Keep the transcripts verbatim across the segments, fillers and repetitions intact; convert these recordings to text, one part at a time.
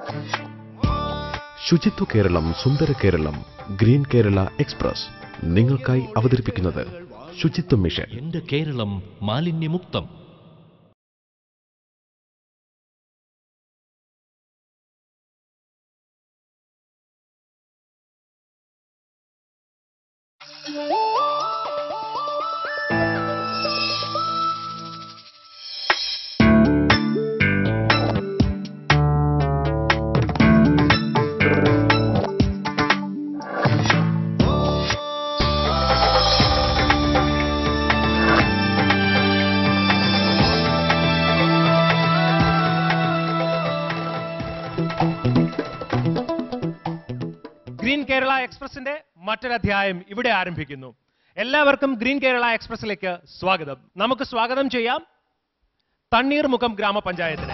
ശുചിത്വ കേരളം സുന്ദര Keralam green Kerala express നിങ്ങൾക്കായി അവതരിപ്പിക്കുന്നത് ശുചിത്വ മിഷൻ. എന്റെ കേരളം മാലിന്യമുക്തം. ഗ്രീൻ കേരള എക്സ്പ്രസിന്റെ മറ്റൊരധ്യായം ഇവിടെ ആരംഭിക്കുന്നു. എല്ലാവർക്കും ഗ്രീൻ കേരള എക്സ്പ്രസിലേക്ക് സ്വാഗതം. നമുക്ക് സ്വാഗതം ചെയ്യാം തണ്ണീർമുക്കം ഗ്രാമപഞ്ചായത്തിനെ.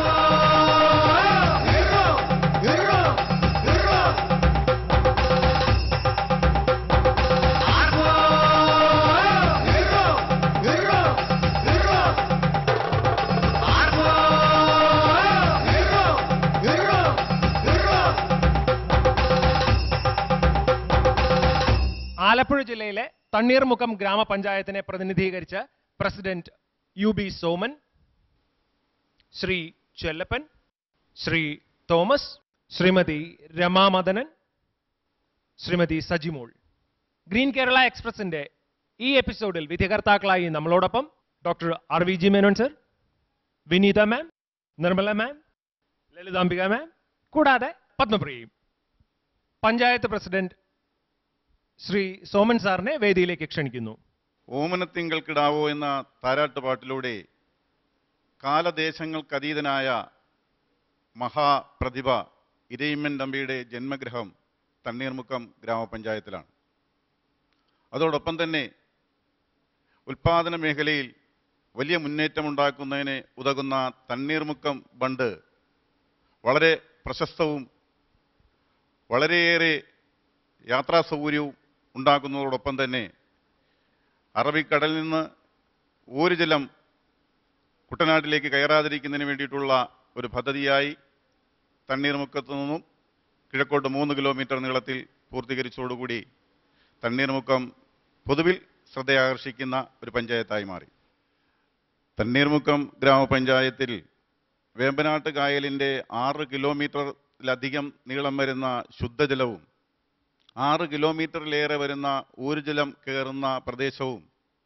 ആലപ്പുഴ ജില്ലയിലെ തണ്ണീർമുക്കം ഗ്രാമപഞ്ചായത്തിനെ പ്രതിനിധീകരിച്ച് president U B Soman, Shri Chellappan, Shri Thomas, Shrimati Ramamadanan, Shrimati Sajimol. Green Kerala എക്സ്പ്രസിന്റെ ഈ എപ്പിസോഡിൽ വിധികർത്താക്കളായി നമ്മളോടൊപ്പം doctor R V G Menon sir, Vineetha ma'am, Nirmala ma'am, Lalithambika ma'am, കൂടാതെ പത്മപ്രിയയും. പഞ്ചായത്ത് പ്രസിഡന്റ് ശ്രീ സോമൻ സാറിനെ വേദിയിലേക്ക് ക്ഷണിക്കുന്നു. ഓമനത്തിങ്കൾക്കിടാവോ എന്ന താരാട്ടുപാട്ടിലൂടെ കാലദേശങ്ങൾക്കതീതനായ മഹാപ്രതിഭ ഇരയിമ്മൻ തമ്പിയുടെ ജന്മഗൃഹം തണ്ണീർമുക്കം ഗ്രാമപഞ്ചായത്തിലാണ്. അതോടൊപ്പം തന്നെ ഉൽപാദന മേഖലയിൽ വലിയ മുന്നേറ്റമുണ്ടാക്കുന്നതിന് ഉതകുന്ന തണ്ണീർമുക്കം ബണ്ട് വളരെ പ്രശസ്തവും വളരെയേറെ യാത്രാ സൗകര്യവും ഉണ്ടാക്കുന്നതോടൊപ്പം തന്നെ അറബിക്കടലിൽ നിന്ന് ഊരുജലം കുട്ടനാട്ടിലേക്ക് കയറാതിരിക്കുന്നതിന് വേണ്ടിയിട്ടുള്ള ഒരു പദ്ധതിയായി തണ്ണീർമുക്കത്തു നിന്നും കിഴക്കോട്ട് മൂന്ന് കിലോമീറ്റർ നീളത്തിൽ പൂർത്തീകരിച്ചതോടുകൂടി തണ്ണീർമുക്കം പൊതുവിൽ ശ്രദ്ധയാകർഷിക്കുന്ന ഒരു പഞ്ചായത്തായി മാറി. തണ്ണീർമുക്കം ഗ്രാമപഞ്ചായത്തിൽ വേമ്പനാട്ട് കായലിൻ്റെ ആറ് കിലോമീറ്ററിലധികം നീളം വരുന്ന ശുദ്ധജലവും ആറ് കിലോമീറ്ററിലേറെ വരുന്ന ഊരുജലം കയറുന്ന പ്രദേശവും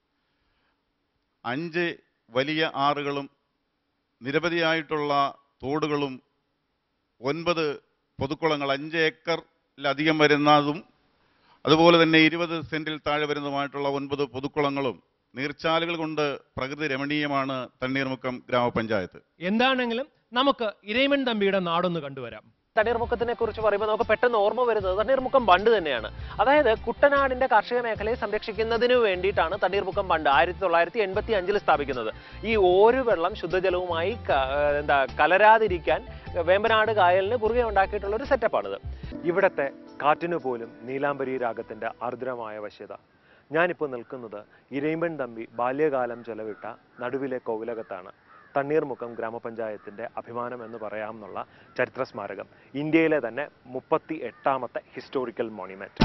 അഞ്ച് വലിയ ആറുകളും നിരവധിയായിട്ടുള്ള തോടുകളും ഒൻപത് പൊതുക്കുളങ്ങൾ അഞ്ച് ഏക്കറിലധികം വരുന്നതും അതുപോലെ തന്നെ ഇരുപത് സെൻറ്റിൽ താഴെ വരുന്നതുമായിട്ടുള്ള ഒൻപത് പൊതുക്കുളങ്ങളും നീർച്ചാലുകൾ കൊണ്ട് പ്രകൃതി രമണീയമാണ് തണ്ണീർമുക്കം ഗ്രാമപഞ്ചായത്ത്. എന്താണെങ്കിലും നമുക്ക് ഇരയിമ്മൻ തമ്പിയുടെ നാടൊന്ന് കണ്ടുവരാം. തണ്ണീർമുക്കത്തിനെ കുറിച്ച് പറയുമ്പോൾ നമുക്ക് പെട്ടെന്ന് ഓർമ്മ വരുന്നത് തണ്ണീർമുക്കം ബണ്ട് തന്നെയാണ്. അതായത് കുട്ടനാടിന്റെ കാർഷിക മേഖലയെ സംരക്ഷിക്കുന്നതിന് വേണ്ടിയിട്ടാണ് തണ്ണീർമുക്കം ബണ്ട് ആയിരത്തി തൊള്ളായിരത്തി എൺപത്തി അഞ്ചിൽ സ്ഥാപിക്കുന്നത്. ഈ ഓരു വെള്ളം ശുദ്ധജലവുമായി എന്താ കലരാതിരിക്കാൻ വേമ്പനാട് കായലിന് കുറുകെ ഉണ്ടാക്കിയിട്ടുള്ള ഒരു സെറ്റപ്പാണിത്. ഇവിടത്തെ കാറ്റിനു പോലും നീലാംബരി രാഗത്തിന്റെ ആർദ്രമായ വശ്യത. ഞാനിപ്പോൾ നിൽക്കുന്നത് ഇരയിമ്മൻ തമ്പി ബാല്യകാലം ചെലവിട്ട നടുവിലെ കോവിലകത്താണ്. തണ്ണീർമുക്കം ഗ്രാമപഞ്ചായത്തിന്റെ അഭിമാനം എന്ന് പറയാമെന്നുള്ള ചരിത്ര സ്മാരകം, ഇന്ത്യയിലെ തന്നെ മുപ്പത്തി എട്ടാമത്തെ ഹിസ്റ്റോറിക്കൽ മോണ്യുമെന്റ്.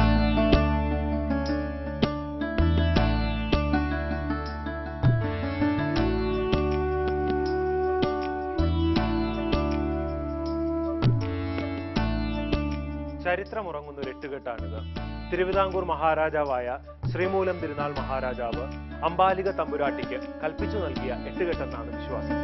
ചരിത്രമുറങ്ങുന്ന ഒരു എട്ടുകെട്ടാണിത്. തിരുവിതാംകൂർ മഹാരാജാവായ ശ്രീമൂലം തിരുനാൾ മഹാരാജാവ് അംബാലിക തമ്പുരാട്ടിക്ക് കൽപ്പിച്ചു നൽകിയ എട്ടുകെട്ടെന്നാണ് വിശ്വാസം.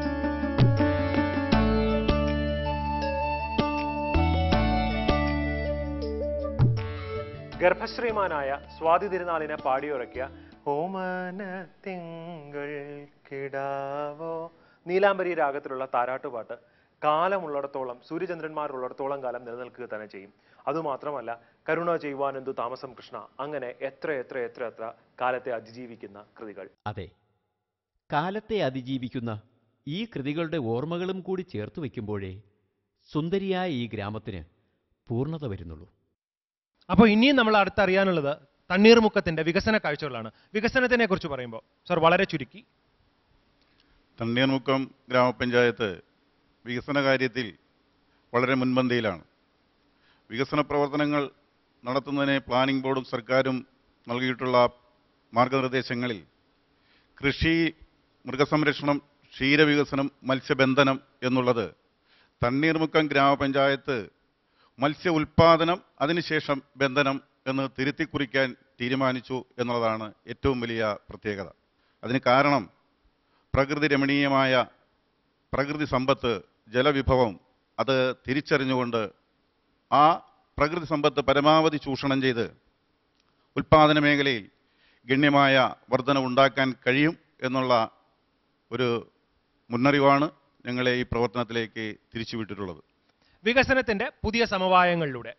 ഗർഭശ്രീമാനായ സ്വാതി തിരുനാളിനെ പാടിയുറക്കിയ ഓമന തിങ്കൾ കിടാവോ നീലാംബരി രാഗത്തിലുള്ള താരാട്ടുപാട്ട് കാലമുള്ളിടത്തോളം, സൂര്യചന്ദ്രന്മാരുള്ളിടത്തോളം കാലം നിലനിൽക്കുക തന്നെ ചെയ്യും. അതുമാത്രമല്ല, കരുണ ചെയ്യുവാനെന്തു താമസം കൃഷ്ണ, അങ്ങനെ എത്ര എത്ര എത്ര എത്ര കാലത്തെ അതിജീവിക്കുന്ന കൃതികൾ. അതെ, കാലത്തെ അതിജീവിക്കുന്ന ഈ കൃതികളുടെ ഓർമ്മകളും കൂടി ചേർത്ത് വയ്ക്കുമ്പോഴേ സുന്ദരിയായ ഈ ഗ്രാമത്തിന് പൂർണ്ണത വരുന്നുള്ളൂ. അപ്പോൾ ഇനിയും നമ്മൾ അടുത്തറിയാനുള്ളത് തണ്ണീർമുക്കത്തിന്റെ വികസന കാഴ്ചകളാണ്. വികസനത്തിനെ കുറിച്ച് പറയുമ്പോൾ സർ വളരെ ചുരുക്കി. തണ്ണീർമുക്കം ഗ്രാമപഞ്ചായത്ത് വികസന കാര്യത്തിൽ വളരെ മുൻപന്തിയിലാണ്. വികസന പ്രവർത്തനങ്ങൾ നടത്തുന്നതിന് പ്ലാനിംഗ് ബോർഡും സർക്കാരും നൽകിയിട്ടുള്ള മാർഗനിർദ്ദേശങ്ങളിൽ കൃഷി, മൃഗസംരക്ഷണം, ക്ഷീരവികസനം, മത്സ്യബന്ധനം എന്നുള്ളത് തണ്ണീർമുക്കം ഗ്രാമപഞ്ചായത്ത് മത്സ്യ ഉൽപാദനം അതിനുശേഷം ബന്ധനം എന്ന് തിരുത്തി കുറിക്കാൻ തീരുമാനിച്ചു എന്നുള്ളതാണ് ഏറ്റവും വലിയ പ്രത്യേകത. അതിന് കാരണം പ്രകൃതി രമണീയമായ പ്രകൃതി സമ്പത്ത്, ജലവിഭവം അത് തിരിച്ചറിഞ്ഞുകൊണ്ട് ആ പ്രകൃതി സമ്പത്ത് പരമാവധി ചൂഷണം ചെയ്ത് ഉൽപാദന മേഖലയിൽ ഗണ്യമായ വർധനവുണ്ടാക്കാൻ കഴിയും എന്നുള്ള ഒരു മുന്നറിവാണ് ഞങ്ങളെ ഈ പ്രവർത്തനത്തിലേക്ക് തിരിച്ചുവിട്ടിട്ടുള്ളത്. വികസനത്തിന്റെ പുതിയ സമവായങ്ങളിലൂടെ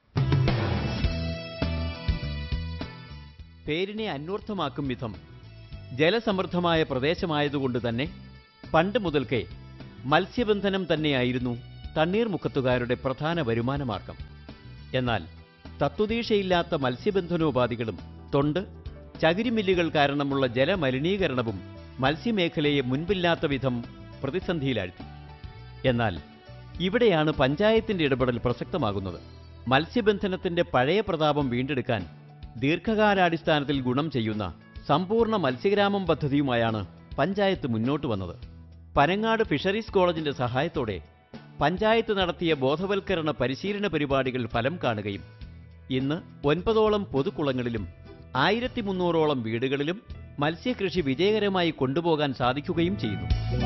പേരിനെ അന്വർത്ഥമാക്കും വിധം ജലസമൃദ്ധമായ പ്രദേശമായതുകൊണ്ട് തന്നെ പണ്ട് മുതൽക്കേ മത്സ്യബന്ധനം തന്നെയായിരുന്നു തണ്ണീർമുക്കത്തുകാരുടെ പ്രധാന വരുമാനമാർഗം. എന്നാൽ തത്വദീക്ഷയില്ലാത്ത മത്സ്യബന്ധനോപാധികളും തൊണ്ട്, ചകിരിമില്ലുകൾ കാരണമുള്ള ജലമലിനീകരണവും മത്സ്യമേഖലയെ മുൻപില്ലാത്ത വിധം പ്രതിസന്ധിയിലാഴ്ത്തി. എന്നാൽ ഇവിടെയാണ് പഞ്ചായത്തിന്റെ ഇടപെടൽ പ്രസക്തമാകുന്നത്. മത്സ്യബന്ധനത്തിന്റെ പഴയ പ്രതാപം വീണ്ടെടുക്കാൻ ദീർഘകാലാടിസ്ഥാനത്തിൽ ഗുണം ചെയ്യുന്ന സമ്പൂർണ്ണ മത്സ്യഗ്രാമം പദ്ധതിയുമായാണ് പഞ്ചായത്ത് മുന്നോട്ട് വന്നത്. പനങ്ങാട് ഫിഷറീസ് കോളേജിന്റെ സഹായത്തോടെ പഞ്ചായത്ത് നടത്തിയ ബോധവൽക്കരണ പരിശീലന പരിപാടികൾ ഫലം കാണുകയും ഇന്ന് ഒൻപതോളം പൊതുക്കുളങ്ങളിലും ആയിരത്തി മുന്നൂറോളം വീടുകളിലും മത്സ്യകൃഷി വിജയകരമായി കൊണ്ടുപോകാൻ സാധിക്കുകയും ചെയ്യുന്നു.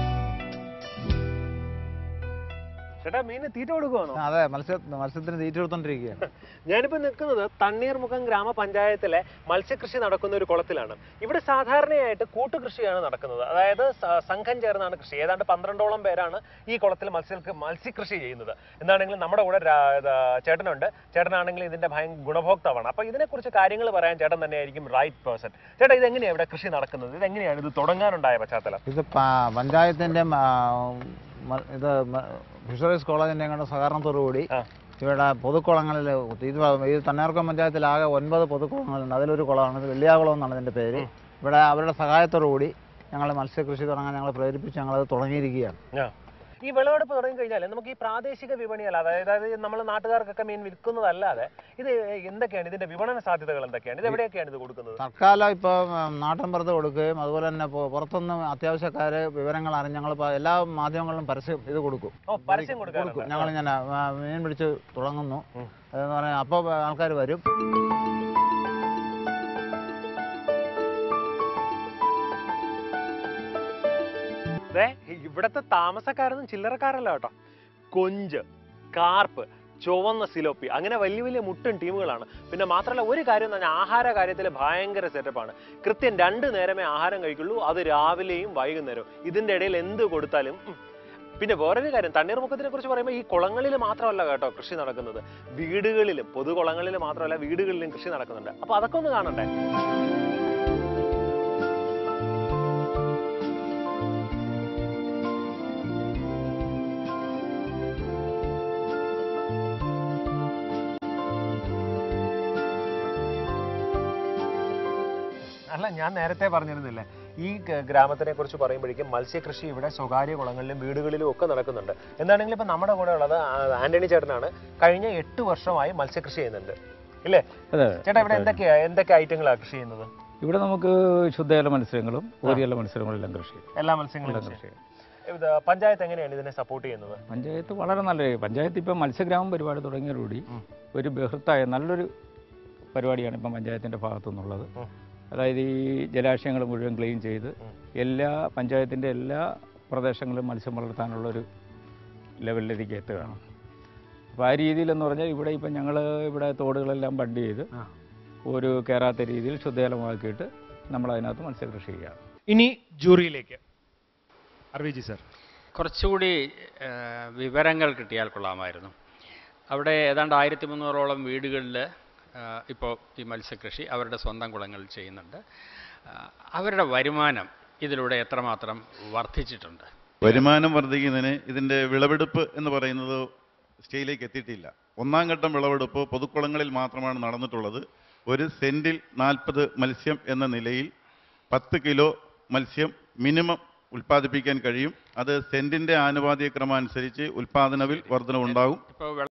ചേട്ടാ, മീന് തീറ്റ കൊടുക്കുവാണോ? അതെ, മത്സ്യ മത്സ്യത്തിന് തീറ്റ കൊടുത്തോണ്ടിരിക്കുകയാണ്. ഞാനിപ്പോ നിൽക്കുന്നത് തണ്ണീർമുക്കം ഗ്രാമപഞ്ചായത്തിലെ മത്സ്യകൃഷി നടക്കുന്ന ഒരു കുളത്തിലാണ്. ഇവിടെ സാധാരണയായിട്ട് കൂട്ടുകൃഷിയാണ് നടക്കുന്നത്. അതായത് സംഘം ചേർന്നാണ് കൃഷി. ഏതാണ്ട് പന്ത്രണ്ടോളം പേരാണ് ഈ കുളത്തിൽ മത്സ്യ മത്സ്യകൃഷി ചെയ്യുന്നത്. എന്താണെങ്കിലും നമ്മുടെ കൂടെ ചേട്ടനുണ്ട്. ചേട്ടനാണെങ്കിൽ ഇതിന്റെ ഭയങ്കര ഗുണഭോക്താവാണ്. അപ്പൊ ഇതിനെക്കുറിച്ച് കാര്യങ്ങൾ പറയാൻ ചേട്ടൻ തന്നെയായിരിക്കും റൈറ്റ് പേഴ്സൺ. ചേട്ടാ, ഇതെങ്ങനെയാണ് ഇവിടെ കൃഷി നടക്കുന്നത്? ഇതെങ്ങനെയാണ് ഇത് തുടങ്ങാനുണ്ടായ പശ്ചാത്തലം? ഇത് പഞ്ചായത്തിന്റെ ഇത് ഫിഷറീസ് കോളേജിന്റെ അങ്ങോട്ട് സഹകരണത്തോടുകൂടി ഇവിടെ പൊതുക്കുളങ്ങളിൽ ഇത് ഈ തണ്ണീർമുക്കം പഞ്ചായത്തിലാകെ ഒൻപത് പൊതുക്കുളങ്ങളുണ്ട്. അതിലൊരു കുളമാണ്, ഇത് വെള്ളിയാകുളം എന്നാണ് ഇതിന്റെ പേര്. ഇവിടെ അവരുടെ സഹായത്തോടു കൂടി ഞങ്ങൾ മത്സ്യകൃഷി തുടങ്ങാൻ ഞങ്ങൾ പ്രേരിപ്പിച്ച് ഞങ്ങളത് തുടങ്ങിയിരിക്കുകയാണ്. ഈ വിളവെടുപ്പ് തുടങ്ങി കഴിഞ്ഞാൽ നമുക്ക് ഈ പ്രാദേശിക വിപണിയല്ല, അതായത് നമ്മൾ നാട്ടുകാർക്കൊക്കെ മീൻ വിൽക്കുന്നതല്ലാതെ ഇത് എന്തൊക്കെയാണ് ഇതിന്റെ വിപണന സാധ്യതകൾ എന്തൊക്കെയാണ്? ഇത് എവിടെയൊക്കെയാണ് ഇത് കൊടുക്കുന്നത്? തൽക്കാലം ഇപ്പോൾ നാട്ടിൻപുറത്ത് കൊടുക്കുകയും അതുപോലെ തന്നെ പുറത്തുനിന്ന് അത്യാവശ്യക്കാര് വിവരങ്ങൾ അറിഞ്ഞ് ഞങ്ങൾ എല്ലാ മാധ്യമങ്ങളിലും പരസ്യം ഇത് കൊടുക്കും. പരസ്യം കൊടുക്കും. ഞങ്ങളിങ്ങനെ മീൻ പിടിച്ച് തുടങ്ങുന്നു എന്ന് പറഞ്ഞാൽ അപ്പോൾ ആൾക്കാർ വരും. ഇവിടത്തെ താമസക്കാരൊന്നും ചില്ലറക്കാരല്ല കേട്ടോ. കൊഞ്ച്, കാർപ്പ്, ചുവന്ന സിലോപ്പി, അങ്ങനെ വലിയ വലിയ മുട്ടൻ ടീമുകളാണ്. പിന്നെ മാത്രമല്ല ഒരു കാര്യം എന്ന് പറഞ്ഞാൽ ആഹാര കാര്യത്തിൽ ഭയങ്കര സെറ്റപ്പാണ്. കൃത്യം രണ്ട് നേരമേ ആഹാരം കഴിക്കുള്ളൂ, അത് രാവിലെയും വൈകുന്നേരവും. ഇതിന്റെ ഇടയിൽ എന്ത് കൊടുത്താലും. പിന്നെ വേറൊരു കാര്യം, തണ്ണീർമുക്കത്തിനെ കുറിച്ച് പറയുമ്പോൾ ഈ കുളങ്ങളിൽ മാത്രമല്ല കേട്ടോ കൃഷി നടക്കുന്നത്, വീടുകളിലും പൊതുകുളങ്ങളിൽ മാത്രമല്ല വീടുകളിലും കൃഷി നടക്കുന്നുണ്ട്. അപ്പൊ അതൊക്കെ ഒന്ന് കാണണ്ടേ? അല്ല, ഞാൻ നേരത്തെ പറഞ്ഞിരുന്നില്ലേ ഈ ഗ്രാമത്തിനെ കുറിച്ച് പറയുമ്പോഴേക്കും മത്സ്യകൃഷി ഇവിടെ സ്വകാര്യ കുളങ്ങളിലും വീടുകളിലും ഒക്കെ നടക്കുന്നുണ്ട്. എന്താണെങ്കിലും ഇപ്പൊ നമ്മുടെ കൂടെ ഉള്ളത് ആന്റണി ചേട്ടനാണ്. കഴിഞ്ഞ എട്ട് വർഷമായി മത്സ്യകൃഷി ചെയ്യുന്നുണ്ട് ഇല്ലേ ചേട്ടാ? ഇവിടെ എന്തൊക്കെയാ എന്തൊക്കെ ഐറ്റങ്ങളാണ് കൃഷി ചെയ്യുന്നത്? ഇവിടെ നമുക്ക് ശുദ്ധജല മത്സ്യങ്ങളും ഓരിയല മത്സ്യങ്ങളും എല്ലാം കൃഷി ചെയ്യും. എല്ലാ മത്സ്യങ്ങളും കൃഷി ചെയ്യും. പഞ്ചായത്ത് എങ്ങനെയാണ് ഇതിനെ സപ്പോർട്ട് ചെയ്യുന്നത്? പഞ്ചായത്ത് വളരെ നല്ല പഞ്ചായത്ത് ഇപ്പം മത്സ്യഗ്രാമം പരിപാടി തുടങ്ങിയതോടുകൂടി ഒരു ബൃഹത്തായ നല്ലൊരു പരിപാടിയാണ് ഇപ്പം പഞ്ചായത്തിന്റെ ഭാഗത്തു നിന്നുള്ളത്. അതായത് ഈ ജലാശയങ്ങൾ മുഴുവൻ ക്ലീൻ ചെയ്ത് എല്ലാ പഞ്ചായത്തിൻ്റെ എല്ലാ പ്രദേശങ്ങളിലും മത്സ്യം വളർത്താനുള്ളൊരു ലെവലിലേക്ക് എത്തുകയാണ്. അപ്പോൾ ആ രീതിയിലെന്ന് പറഞ്ഞാൽ ഇവിടെ ഇപ്പം ഞങ്ങൾ ഇവിടെ തോടുകളെല്ലാം ബണ്ട് ചെയ്ത് ഒരു കയറാത്ത രീതിയിൽ ശുദ്ധജലമാക്കിയിട്ട് നമ്മളതിനകത്ത് മത്സ്യകൃഷി ചെയ്യുകയാണ്. ഇനി ജൂറിയിലേക്ക് അർവിജി സർ, കുറച്ചുകൂടി വിവരങ്ങൾ കിട്ടിയാൽ കൊള്ളാമായിരുന്നു. അവിടെ ഏതാണ്ട് ആയിരത്തി മുന്നൂറോളം വീടുകളിൽ ഇപ്പോൾ ഈ മത്സ്യകൃഷി അവരുടെ സ്വന്തം കുളങ്ങളിൽ ചെയ്യുന്നുണ്ട്. അവരുടെ വരുമാനം ഇതിലൂടെ എത്രമാത്രം വർദ്ധിച്ചിട്ടുണ്ട്? വരുമാനം വർദ്ധിക്കുന്നതിന് ഇതിൻ്റെ വിളവെടുപ്പ് എന്ന് പറയുന്നത് സ്റ്റേജിലേക്ക് എത്തിയിട്ടില്ല. ഒന്നാം ഘട്ടം വിളവെടുപ്പ് പൊതുക്കുളങ്ങളിൽ മാത്രമാണ് നടന്നിട്ടുള്ളത്. ഒരു സെൻറ്റിൽ നാൽപ്പത് മത്സ്യം എന്ന നിലയിൽ പത്ത് കിലോ മത്സ്യം മിനിമം ഉൽപ്പാദിപ്പിക്കാൻ കഴിയും. അത് സെന്റിന്റെ ആനുപാതിക ക്രമം അനുസരിച്ച് ഉൽപ്പാദനവിൽ വർധനവുണ്ടാകും. ഇപ്പോൾ